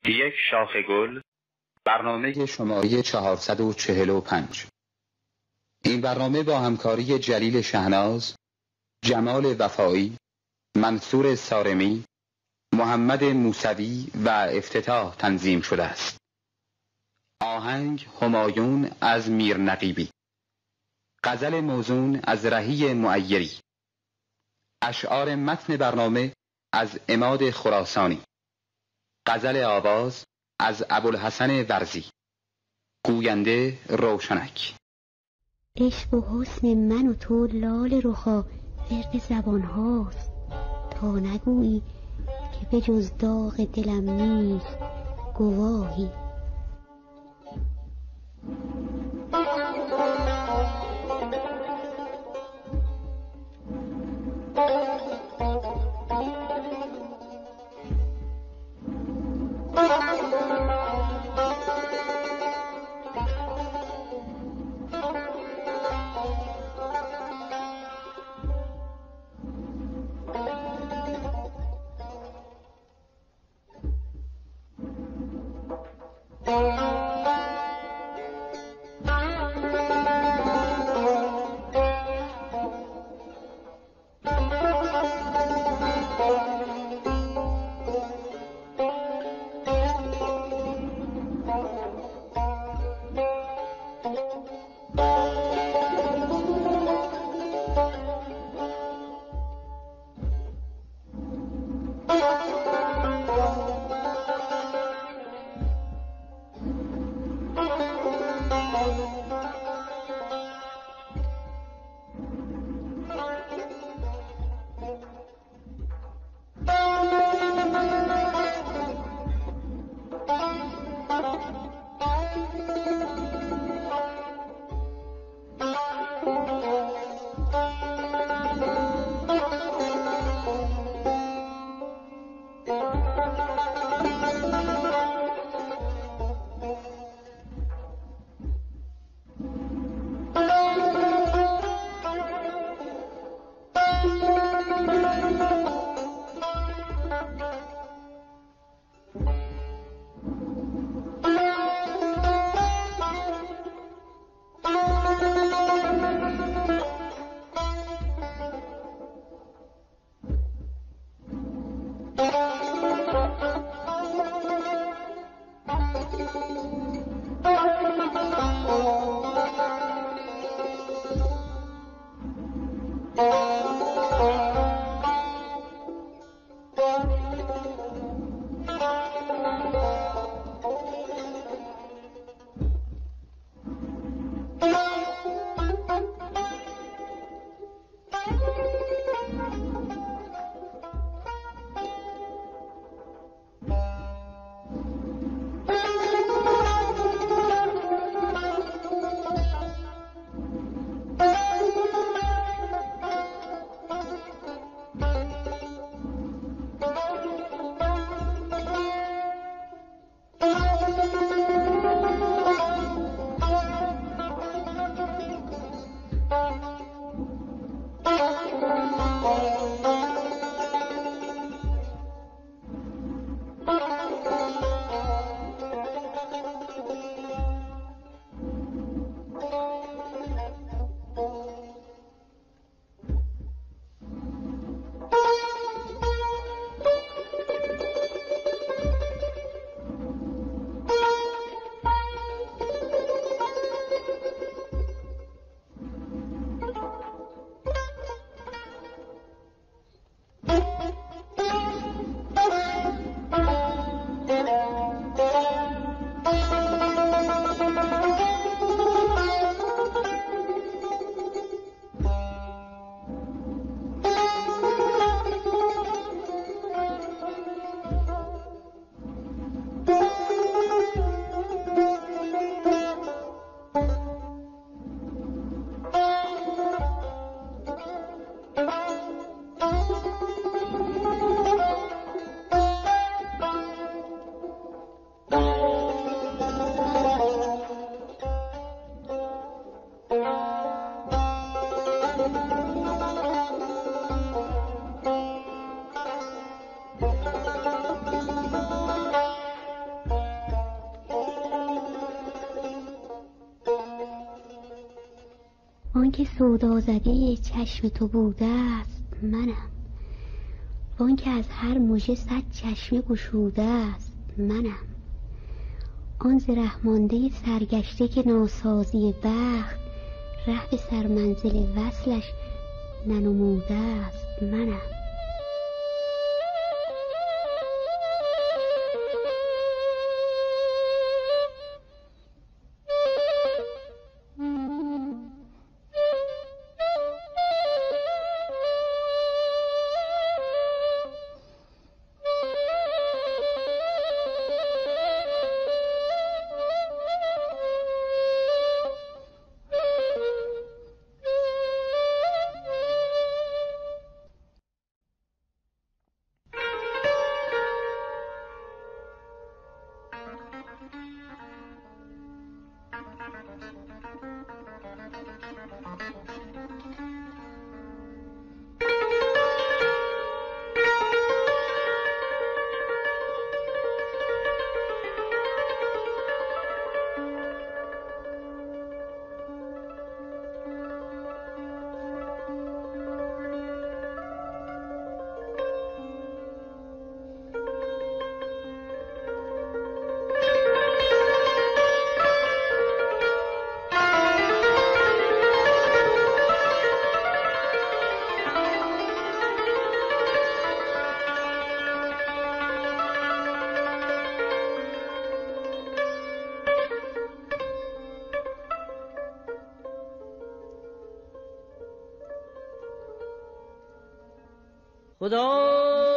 یک شاخ گل، برنامه شماره 445. این برنامه با همکاری جلیل شهناز، جمال وفایی، منصور سارمی، محمد موسوی و افتتاح تنظیم شده است. آهنگ همایون از میر نقیبی، غزل موزون از رهی معیری، اشعار متن برنامه از عماد خراسانی، غزل آواز از ابوالحسن ورزی، گوینده روشنک. عشق و حسن من و تو لال رخا فرق زبان هاست، تا نگویی که به جز داغ دلم نیست گواهی. آن که سودا زده چشم تو بوده است منم، وان که از هر مژه 100 چشمه گشوده است منم. آن ز رحمانده سرگشته که ناسازی بخت ره به سرمنزل وصلش ننموده است منم. خدا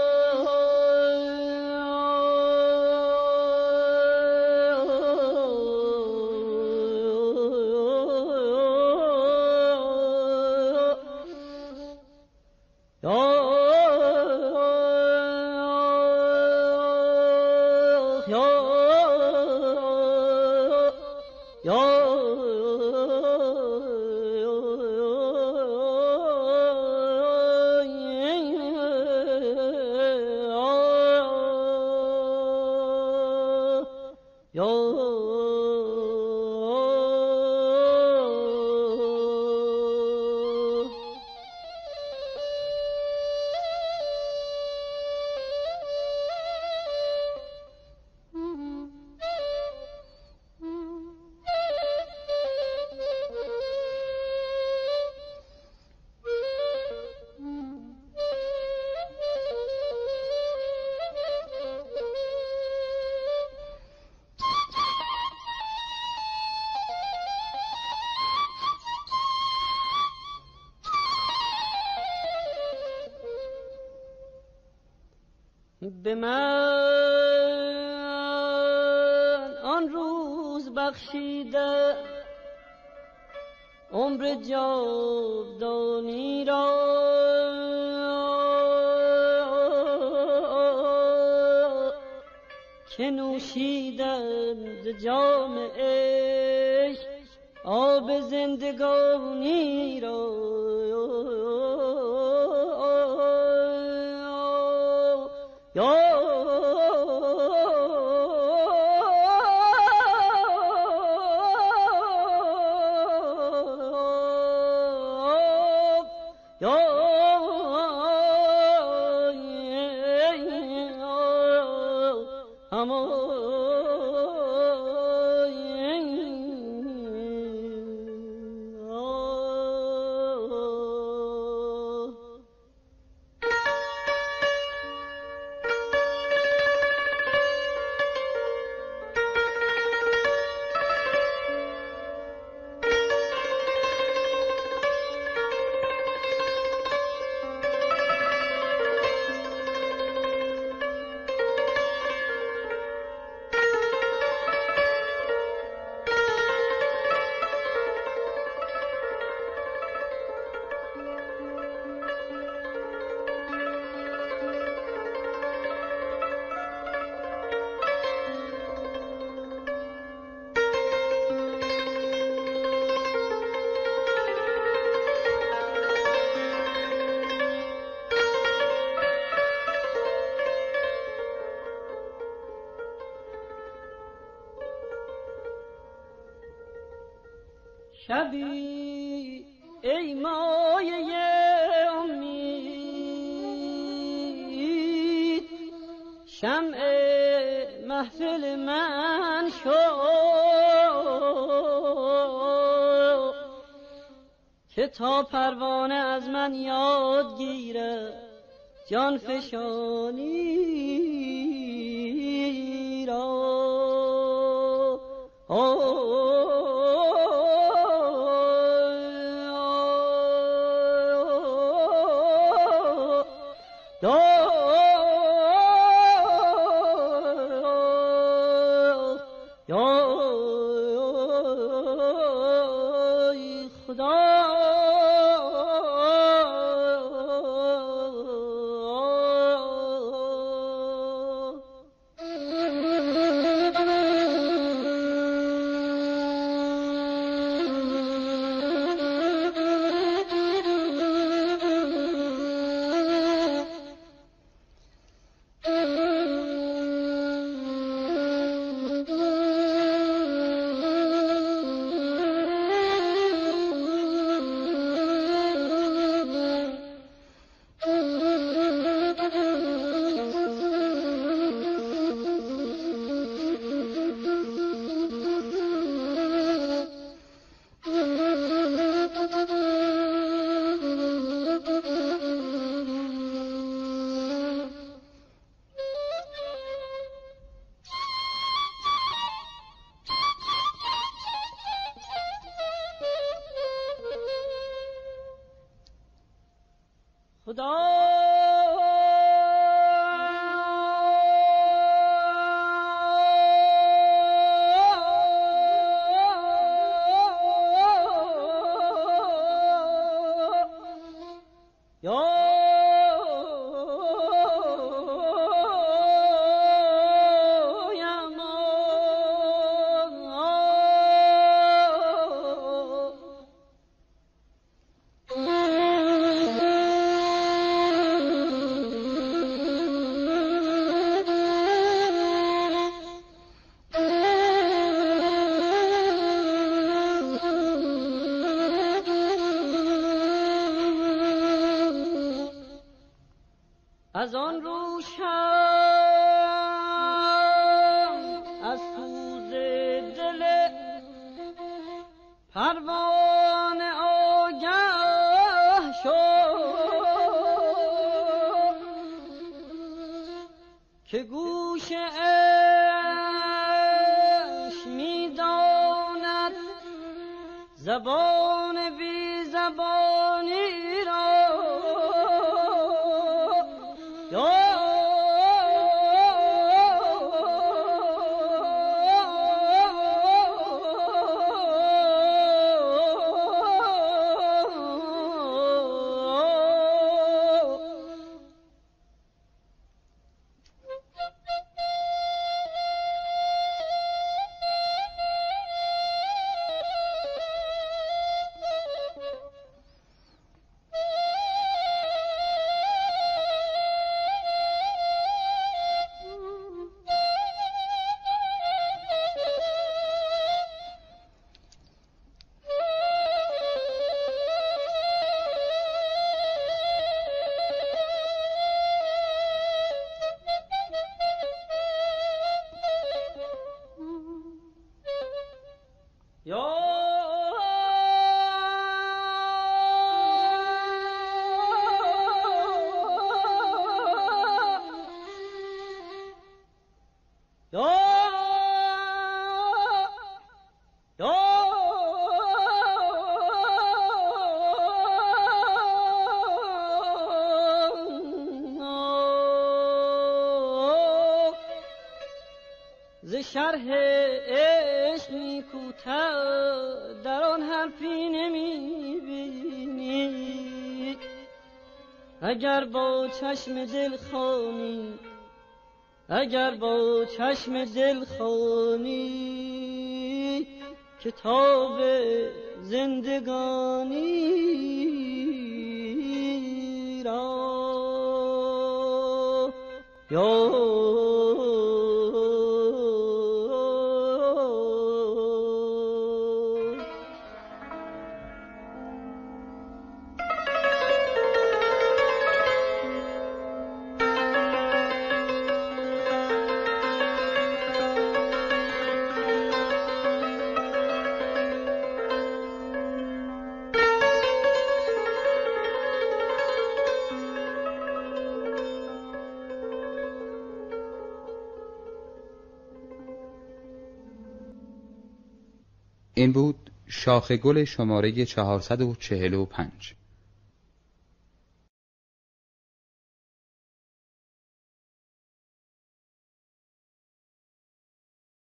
به من آن روز بخشیده عمر جاودانی را که نوشیدم ز جام عشق آب زندگانی را. شبی ای مایه امید، شمع محفل من شو که تا پروانه از من یاد گیره جان فشانی را. از آن رو شم از سوز دل پروانه آگه شد که گوش عشق می داند زبان بی زبانی را. ز شرح عشق نیکوتر در آن حرفی نمی بینی، اگر با چشم دل خوانی، اگر با چشم دل خوانی کتاب زندگانی را. این بود شاخ گل شماره 445.